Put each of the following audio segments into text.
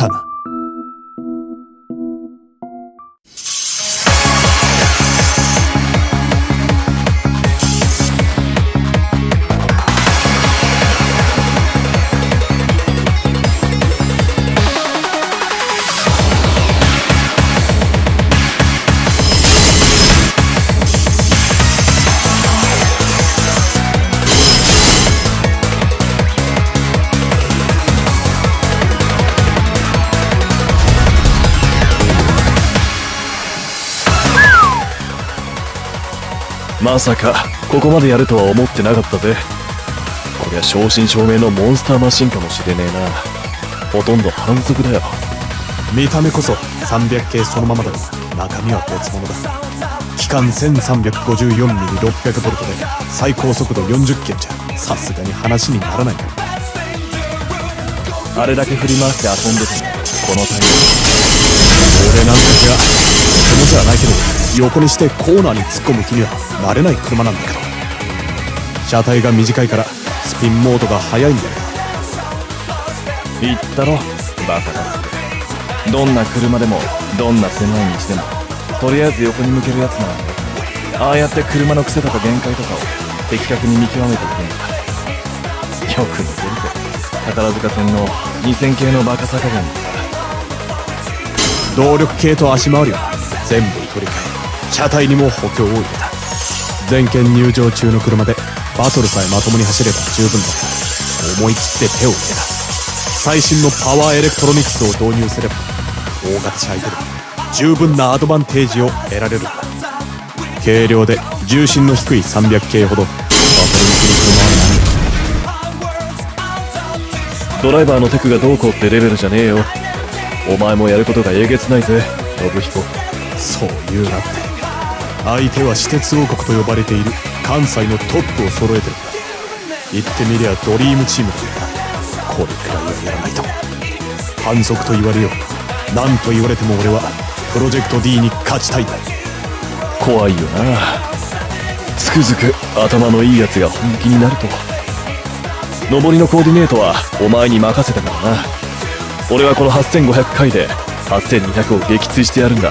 たな。 まさかここまでやるとは思ってなかったぜ。こりゃ正真正銘のモンスターマシンかもしれねえな。ほとんど反則だよ。 見た目こそ300系そのままだが中身は別物だ。機関 1354mm600V で最高速度40キロじゃさすがに話にならないな。 あれだけ振り回して遊んでてもこのタイミング。 俺なんかじゃとてもじゃないけど横にしてコーナーに突っ込む気にはなれない車なんだけど、車体が短いからスピンモードが速いんだよ。 言ったろバカだって。どんな車でもどんな狭い道でもとりあえず横に向けるやつなんだ。ああやって車の癖とか限界とかを的確に見極めていくんだ。よく似てるぜ宝塚線の2000系のバカさ加減にさ。 動力系と足回りは全部取り替え車体にも補強を入れた。全県入場中の車でバトルさえまともに走れば十分だった。思い切って手を入れた。最新のパワーエレクトロニクスを導入すれば大型車相手でも十分なアドバンテージを得られるんだ。軽量で重心の低い300系ほどバトル向きの車はない。 ドライバーのテクがどうこうってレベルじゃねえよ。お前もやることがえげつないぜ信彦。 そう言うなって。相手は私鉄王国と呼ばれている関西のトップを揃えてるんだ。言ってみりゃドリームチームだった。これくらいはやらないと。反則と言われよう。何と言われても俺はプロジェクト D に勝ちたいんだ。 怖いよな。つくづく頭のいいやつが本気になると。上りのコーディネートはお前に任せたからな。俺はこの8500回で8200を撃墜してやるんだ。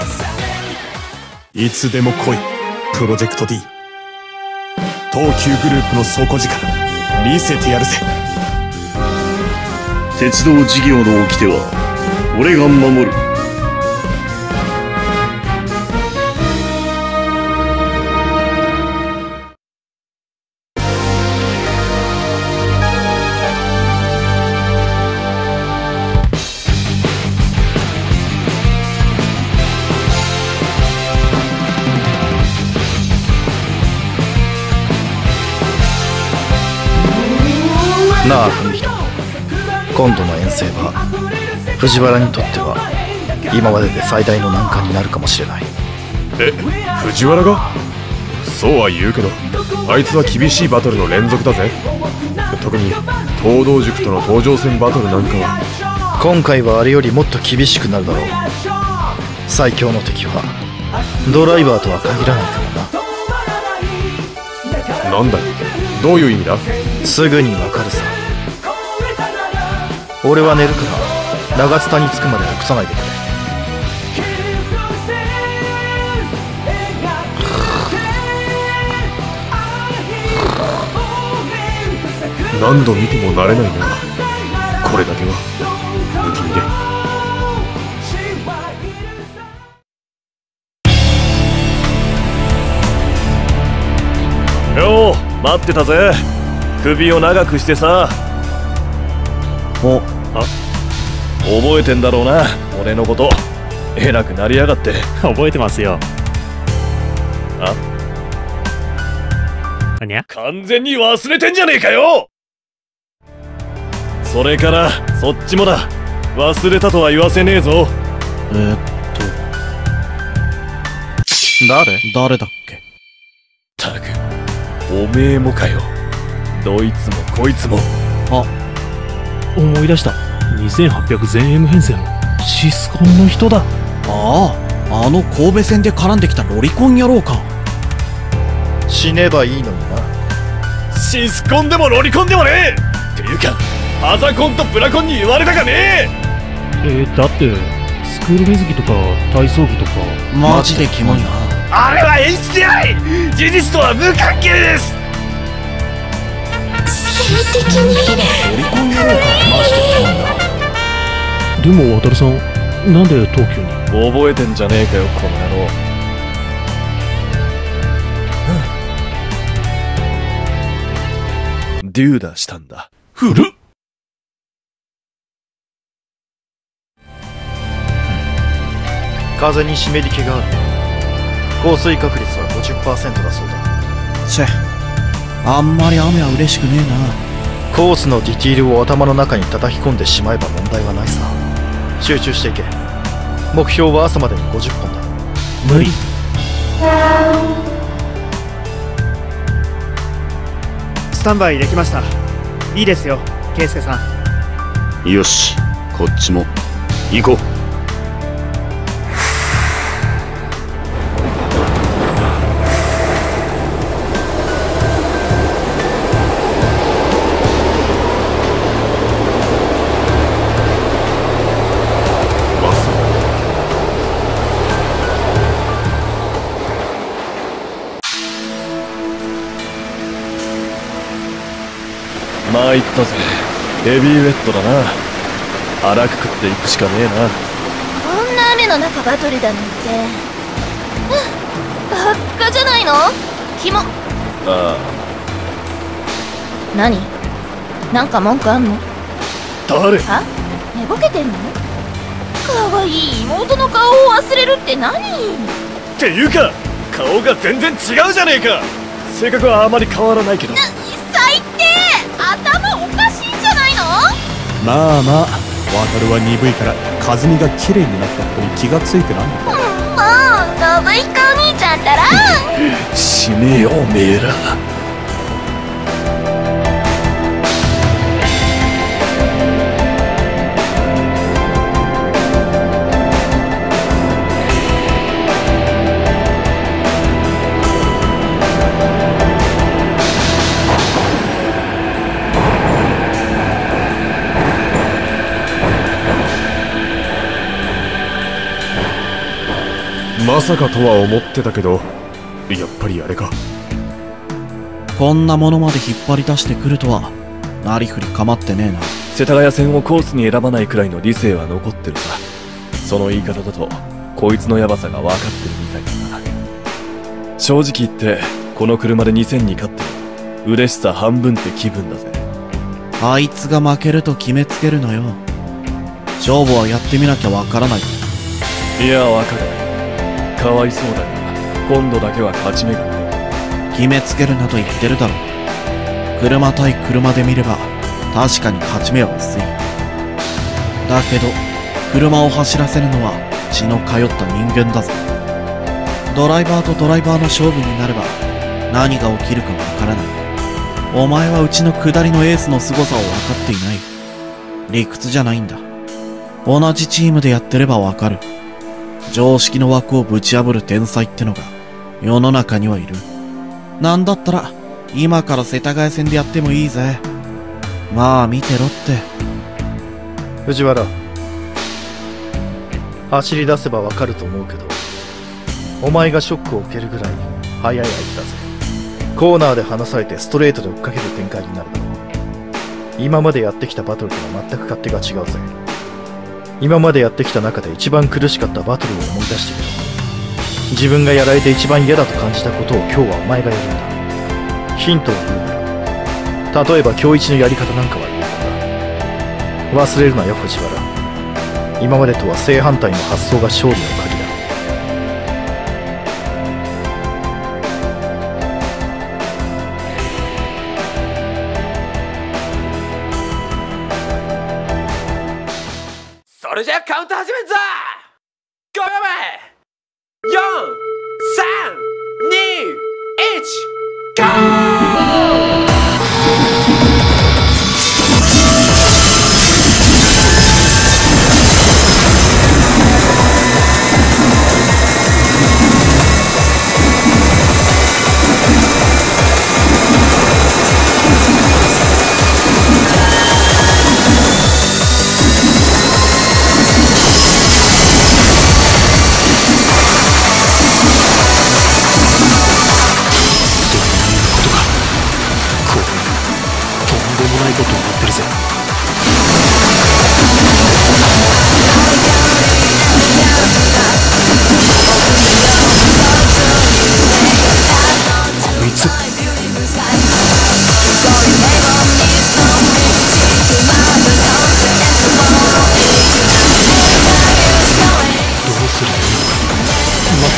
いつでも来いプロジェクト D。 東急グループの底力見せてやるぜ。 鉄道事業の掟は俺が守る。 なあ文弘、今度の遠征は藤原にとっては今までで最大の難関になるかもしれない。 藤原が？そうは言うけどあいつは厳しいバトルの連続だぜ。特に東道塾との東上線バトルなんかは。 今回はあれよりもっと厳しくなるだろう。最強の敵はドライバーとは限らないからな。 なんだよ、どういう意味だ？ すぐにわかるさ。俺は寝るから長津田に着くまで起こさないでくれ。 何度見ても慣れないな。これだけは不気味で。 よう待ってたぜ。首を長くしてさ。覚えてんだろうな俺のこと。偉くなりやがって。 覚えてますよ。 にゃ完全に忘れてんじゃねえかよ。それからそっちもだ。忘れたとは言わせねえぞ。 誰だっけ。 たくおめえもかよ。どいつもこいつも。 思い出した。2800全 M 編成のシスコンの人だ。 あの神戸線で絡んできたロリコン野郎か。 死ねばいいのにな。 シスコンでもロリコンでもねえっていうかパザコンとブラコンに言われたかねえ。 だってスクール水着とか体操着とか。 マジでキモいな。 あれは演出であり事実とは無関係です。 性的にオリコンやろうか。マジでキモいな。 でも渡さん、なんで東京に？ 覚えてんじゃねえかよこの野郎。デューダしたんだ。 古っ。 風に湿り気がある。降水確率は 50% だそうだ。 チェ、あんまり雨は嬉しくねえな。 コースのディティールを頭の中に叩き込んでしまえば問題はないさ。集中していけ。目標は朝までに50本だ。 無理。 スタンバイできました。いいですよ、圭介さん。 よし、こっちも行こう。 参ったぜ。ヘビーウェットだな。腹くくっていくしかねえな。 こんな雨の中バトルだなんて。バッカじゃないの？キモ。 ああ。 何？なんか文句あんの？ 誰？ は？寝ぼけてんの？かわいい妹の顔を忘れるって何？ っていうか顔が全然違うじゃねえか。性格はあまり変わらないけど。 最低！頭おかしいんじゃないの？ まあまあ、渡は鈍いから和美が綺麗になったことに気がついてないんだ。 もう信彦お兄ちゃんったら死ねえよおめえら。 まさかとは思ってたけど、やっぱりあれか。 こんなものまで引っ張り出してくるとはなりふり構ってねえな。 世田谷線をコースに選ばないくらいの理性は残ってるさ。その言い方だとこいつのヤバさが分かってるみたいだな。正直言ってこの車で2000に勝っても嬉しさ半分って気分だぜ。 あいつが負けると決めつけるのよ。勝負はやってみなきゃわからない。 いや分かる。かわいそうだが今度だけは勝ち目がない。 決めつけるなと言ってるだろ。車対車で見れば確かに勝ち目は薄い。だけど車を走らせるのは血の通った人間だぞ。ドライバーとドライバーの勝負になれば何が起きるかわからない。お前はうちの下りのエースの凄さを分かっていない。理屈じゃないんだ。同じチームでやってればわかる。常識の枠をぶち破る天才ってのが世の中にはいる。なんだったら今から世田谷線でやってもいいぜ。まあ見てろって。 藤原、走り出せばわかると思うけど、お前がショックを受けるぐらい速い相手だぜ。コーナーで離されてストレートで追っかける展開になるだろう。今までやってきたバトルとは全く勝手が違うぜ。今までやってきた中で一番苦しかったバトルを思い出してみろ。自分がやられて一番嫌だと感じたことを今日はお前がやるんだ。ヒントを言うなら、例えば今日一のやり方なんかは有効だ。忘れるなよ藤原。今までとは正反対の発想が勝利の鍵だ。 それじゃあカウント始めんぞ。5秒前、4、3、2、1、ゴー。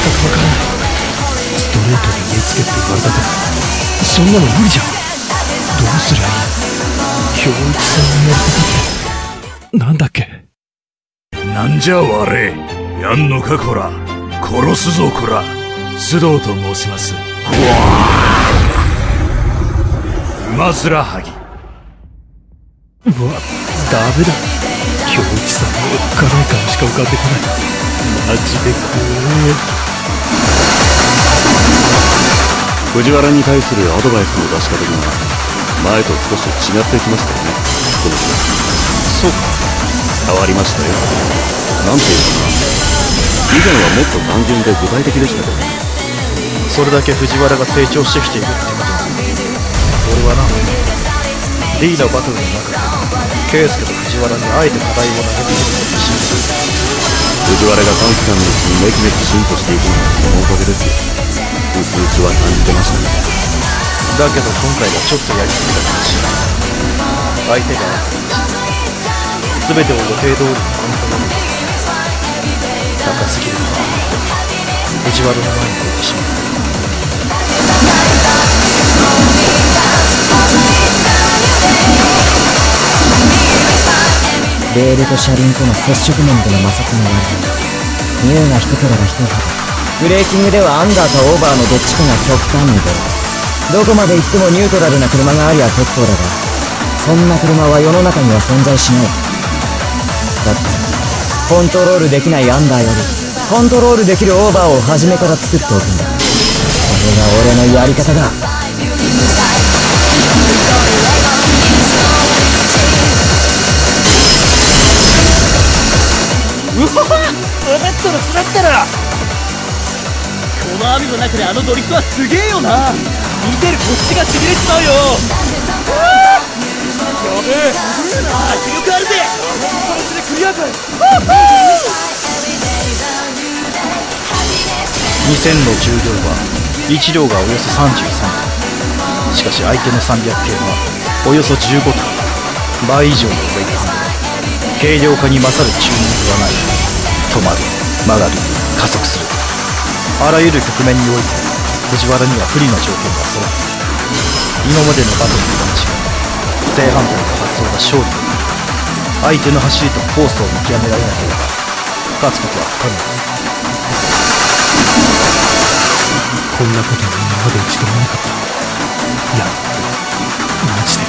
わからない。ストレートで追いつけって言われたってそんなの無理じゃん。どうすりゃいい？京一さんのやり方ってなんだっけ？ なんじゃ我やんのかこら、殺すぞこら。須藤と申します。馬面はぎ。 うわ、ダメだ。京一さんのおっかない顔しか浮かんでこない。マジで怖え。 藤原に対するアドバイスの出し方が前と少し違ってきましたよね。この人。 そうか。 変わりましたよ。なんていうかな、以前はもっと単純で具体的でしたけど。 それだけ藤原が成長してきているってことだ。俺はな、リーダーバトルの中で圭介と藤原にあえて課題を投げていると自信する。 藤原が短期間のうちにめきめき進歩していくのはそのおかげですよ。うすうすは感じてましたね。 だけど今回はちょっとやりすぎたかもしれない。相手が全てを予定通りにコントロールできる。高すぎるのは藤原の前に置いてしまう。 レールと車輪との接触面での摩擦が悪い。ニューが一ければ一ほど、ブレーキングではアンダーかオーバーのどっちかが極端に出る。どこまで行ってもニュートラルな車がありゃ結構だが、そんな車は世の中には存在しない。だってコントロールできないアンダーよりコントロールできるオーバーを初めから作っておくんだ。それが俺のやり方だ。 うわっ、分かったらつらったら。この雨の中であのドリフトはすげえよな。見てるこっちがしびれちまうよ。やべえ、迫力あるぜ。これでクリアかい。 2000の重量は1両がおよそ33トン。しかし相手の300系はおよそ15トン。倍以上のウェイトハンドだ。軽量化に勝るチューニングはない。止まる、曲がる、加速する。あらゆる局面において藤原には不利な条件が揃っている。今までのバトルとは違う正反対の発想が勝利だ。相手の走りとコースを見極められなければ勝つことは不可能です。 こんなことは今まで一度もなかった。いや、マジで。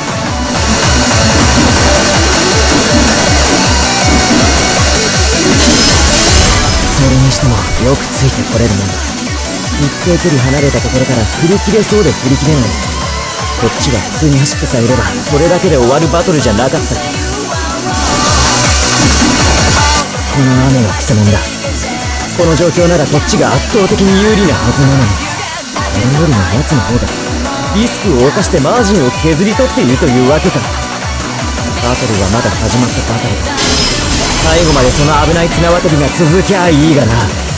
それにしてもよくついてこれるもんだ。一定距離離れたところから振り切れそうで振り切れない。こっちが普通に走ってさえいればそれだけで終わるバトルじゃなかった。この雨はクセモンだ。この状況ならこっちが圧倒的に有利なはずなのに、俺よりも奴の方がリスクを冒してマージンを削り取っているというわけか。バトルはまだ始まったばかりだ。最後までその危ない綱渡りが続きゃいいがな。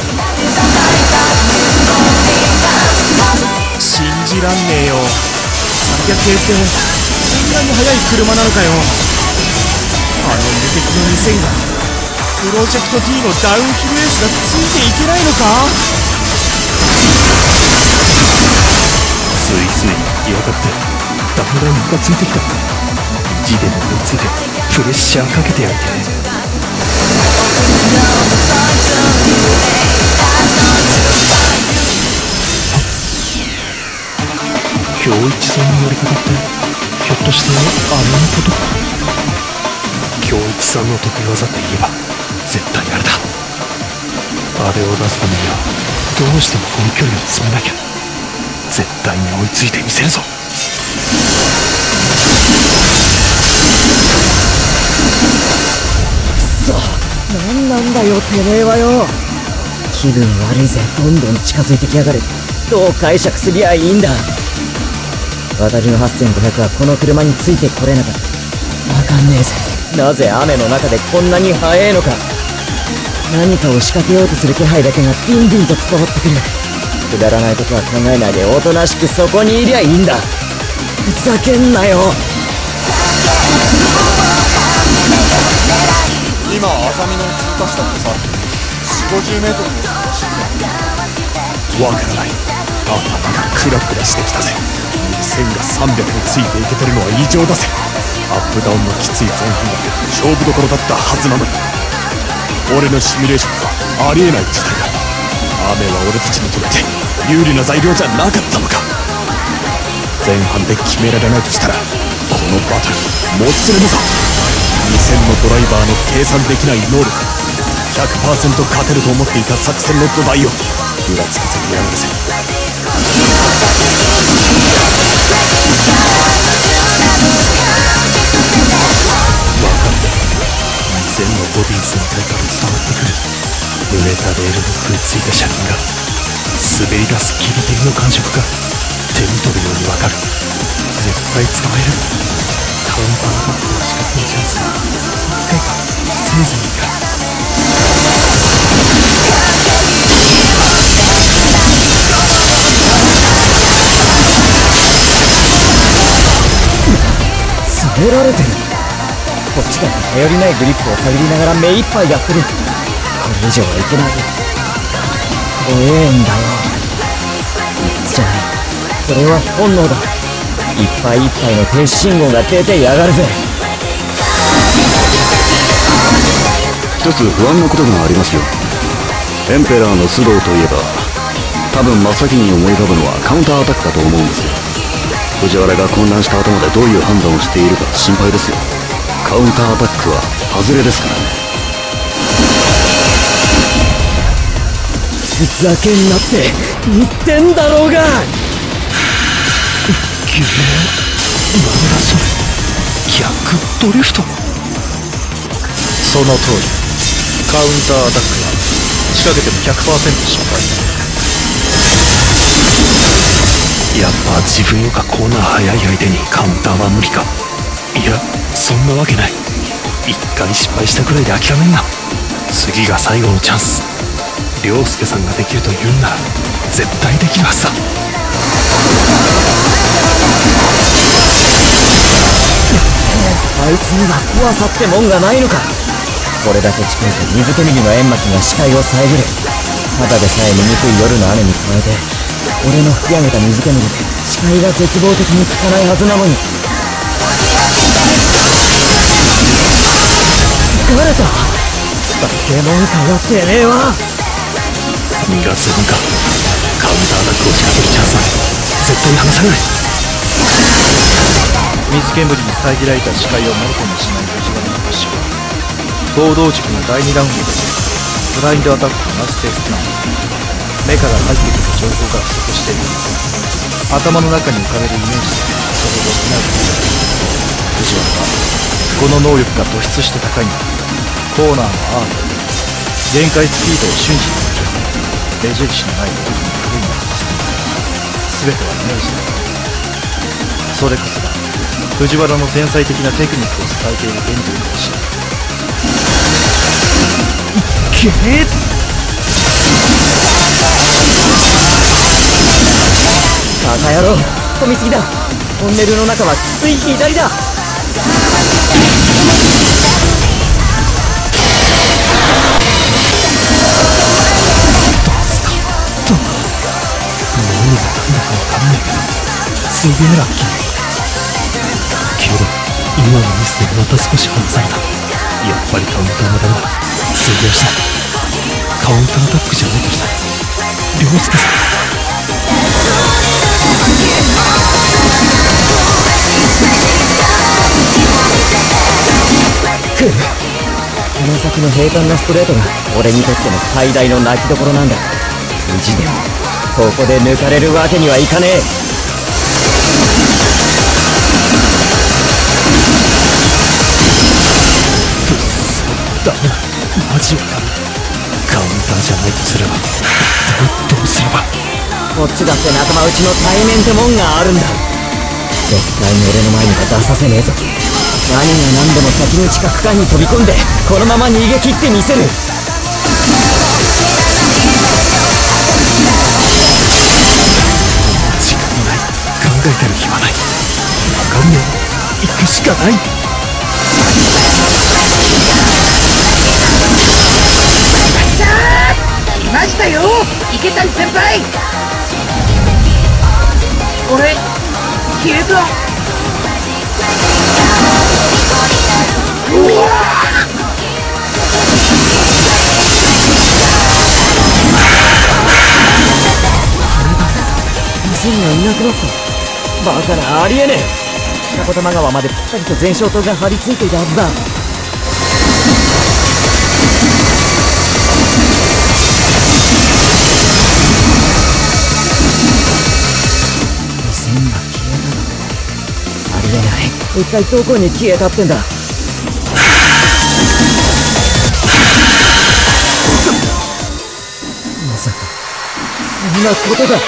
信じらんねえよ。300系ってそんなに速い車なのかよ。あの無敵の2000がプロジェクト D のダウンヒルエースがついていけないのか。 ついつい嫌がってだんだんムカついてきた。意地でも追いついてプレッシャーかけてやりたい。京一さんのやり方ってひょっとしてあれのことか。京一さんの得意技って言えば絶対あれだ。あれを出すためにはどうしてもこの距離を詰めなきゃ。絶対に追いついてみせるぞ。 くそ、なんなんだよてめえはよ。気分悪いぜ。どんどん近づいてきやがる。どう解釈すりゃいいんだ。私の8500はこの車についてこれなかった。わかんねえぜ。なぜ雨の中でこんなに速えのか。何かを仕掛けようとする気配だけがビンビンと伝わってくる。くだらないことは考えないでおとなしくそこにいりゃいいんだ。ふざけんなよ。 今あざみの通過したってさ、40-50メートルの走ってわからない。頭がクラクラしてきたぜ。2000が300をついていけてるのは異常だぜ。アップダウンのきつい前半が勝負どころだったはずなのに、俺のシミュレーションはありえない事態だ。雨は俺たちにとって有利な材料じゃなかったのか。前半で決められないとしたら、このバトルもつれぬぞ。2000のドライバーの計算できない能力、100% 勝てると思っていた作戦の土台を裏つかせてやがるぜ。 2000のボディ全体から伝わってくる濡れたレールに食いついた車輪が滑り出すギリギリの感触が手に取るようにわかる。絶対捕まえる。カウンターアタックの仕掛けのチャンスが1回かせいぜいいいか。 詰められてる。こっちだって頼りないグリップを探りながら目いっぱいやってる。これ以上はいけない。怖えんだよ。理屈じゃない、それは本能だ。いっぱいいっぱいの停止信号が出てやがるぜ。 一つ不安なことがありますよ。エンペラーの須藤といえば、多分真っ先に思い浮かぶのはカウンターアタックだと思うんですよ。藤原が混乱した頭でどういう判断をしているか心配ですよ。カウンターアタックは外れですからね。 ふざけんなって言ってんだろうが。 なんだそれ、逆ドリフト。 その通り、カウンターアタックは仕掛けても 100% 失敗する。 やっぱ自分よかコーナー速い相手にカウンターは無理か。いや、そんなわけない。一回失敗したくらいで諦めんな。次が最後のチャンス。涼介さんができると言うんなら絶対できるはずだ。 あいつには怖さってもんがないのか。これだけ近いと水煙の煙幕が視界を遮る。ただでさえ見にくい夜の雨に加えて、俺の吹き上げた水煙で視界が絶望的に効かないはずなのに。疲れた。化け物かよてめえは。 逃がせんか。カウンターアタックを仕掛けるチャンスは絶対離さない。 水煙に遮られた視界をもろともしない藤原のプッシュは、合同軸の第2ラウンドでブラインドアタックと同じ性質なの。目から入ってくる情報が不足している。頭の中に浮かべるイメージでそれを補う。藤原はこの能力が突出して高いんだ。コーナーのアート、限界スピードを瞬時に見極め、目印のない道具に狂いなくする。全てはイメージだ。それこそが藤原の天才的なテクニックを支えている原理かもしれない。 バカ野郎、突っ込みすぎだ。トンネルの中はきつい左だ。 何が何だか分かんないけどすげえラッキー。けど今のミスでまた少し離された。やっぱりカウンターがダメだ。通用した。カウンターアタックじゃないとしたら涼介さん。 くっ、この先の平坦なストレートが俺にとっての最大の泣きどころなんだ。意地でもここで抜かれるわけにはいかねえ。 ダメだ、マジはダメ。カウンターじゃないとすればどうすれば。 こっちだって仲間内の対面ってもんがあるんだ。絶対に俺の前には出させねえぞ。何が何でも先に地下区間に飛び込んでこのまま逃げ切ってみせる。 時間がない。考えてる暇ない。分かんねえ。行くしかない。 いましたよ。 池谷先輩、俺消えた。うわ 2000がいなくなった。バカな、ありえねえ。二子玉川までぴったりと全消灯が張り付いていたはずだ。2000が消えたの。ありえない。一体どこに消えたってんだ。まさかそんなことが。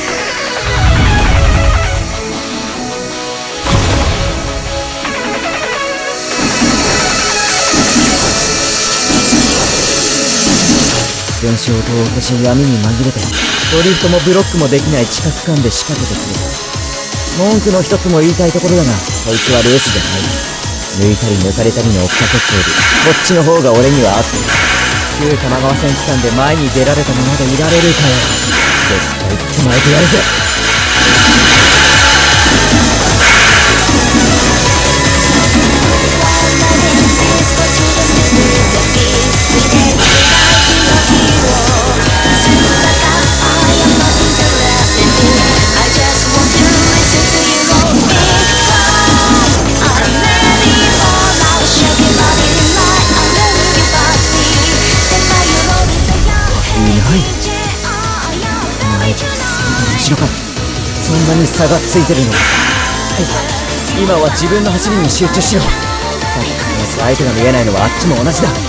全消灯を消し闇に紛れてドリフトもブロックもできない地下区間で仕掛けてくる。文句の一つも言いたいところだが、こいつはレースじゃない。抜いたり抜かれたりの追っかけっこよりこっちの方が俺には合ってる。旧玉川線区間で前に出られたままでいられるかよ。絶対捕まえてやるぜ。面白かった。そんなに差がついてるのか。今は自分の走りに集中しろ。さっきのやつ相手が見えないのはあっちも同じだ。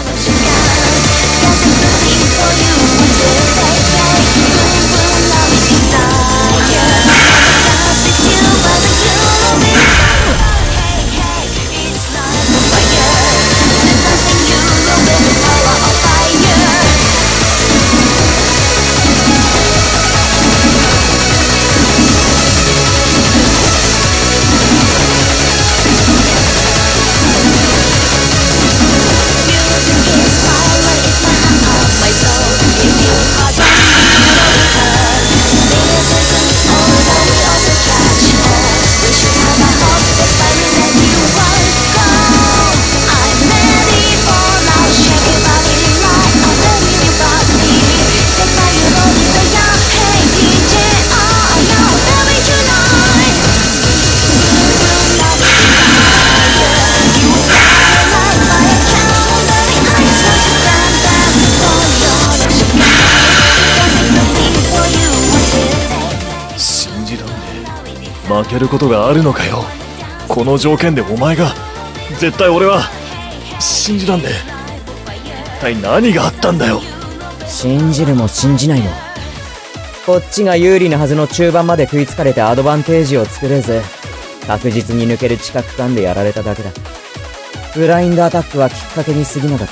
負けることがあるのかよ。この条件でお前が。絶対俺は信じらんねえ。一体何があったんだよ。 信じるも信じないもこっちが有利なはずの中盤まで食いつかれてアドバンテージを作れず、確実に抜ける地下区間でやられただけだ。ブラインドアタックはきっかけに過ぎなかった。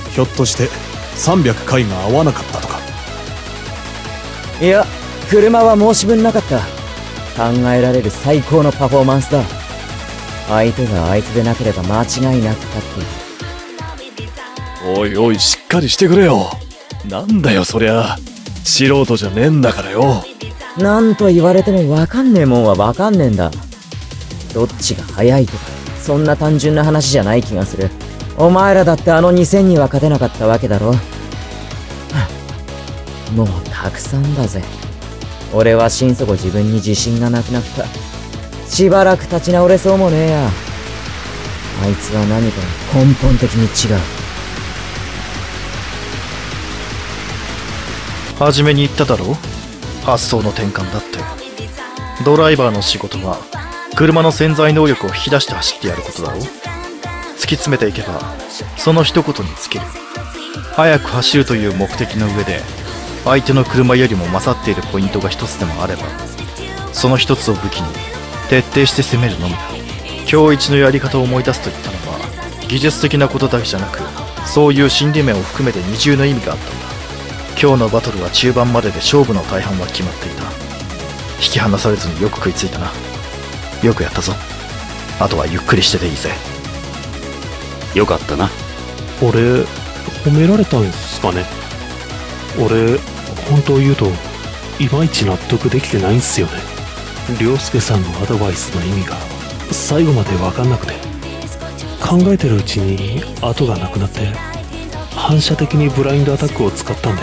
ひょっとして300回が合わなかったとか。 いや、車は申し分なかった。考えられる最高のパフォーマンスだ。相手があいつでなければ間違いなく勝っている。 おいおい、しっかりしてくれよ。なんだよそりゃ。素人じゃねえんだからよ。 なんと言われても分かんねえもんは分かんねえんだ。どっちが速いとかそんな単純な話じゃない気がする。お前らだってあの2000には勝てなかったわけだろ。もうたくさんだぜ。俺は心底自分に自信がなくなった。しばらく立ち直れそうもねえや。あいつは何か根本的に違う。 初めに言っただろう、発想の転換だって。ドライバーの仕事は車の潜在能力を引き出して走ってやることだろう。突き詰めていけばその一言に尽きる。速く走るという目的の上で相手の車よりも勝っているポイントが一つでもあれば、その一つを武器に徹底して攻めるのみだ。今日一のやり方を思い出すと言ったのは技術的なことだけじゃなく、そういう心理面を含めて二重の意味があったんだ。今日のバトルは中盤までで勝負の大半は決まっていた。引き離されずによく食いついたな。よくやったぞ。あとはゆっくりしてていいぜ。 よかったな。 俺褒められたんすかね。 俺本当言うといまいち納得できてないんすよね。涼介さんのアドバイスの意味が最後まで分かんなくて、考えてるうちに後がなくなって反射的にブラインドアタックを使ったんで、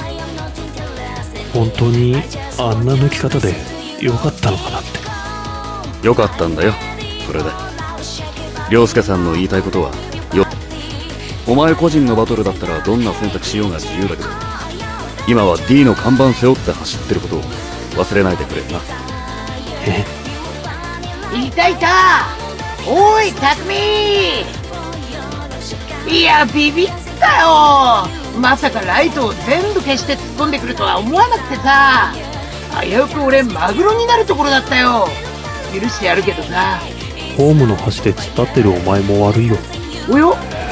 本当にあんな抜き方で良かったのかなって。 良かったんだよ、それで。涼介さんの言いたいことはお前個人のバトルだったらどんな選択しようが自由だけど、今は D の看板背負って走ってることを忘れないでくれな。 いたいた、おい匠。いやビビったよ。まさかライトを全部消して突っ込んでくるとは思わなくてさ、危うく俺マグロになるところだったよ。許してやるけどさ。 ホームの端で突っ立ってるお前も悪いよ。 およ、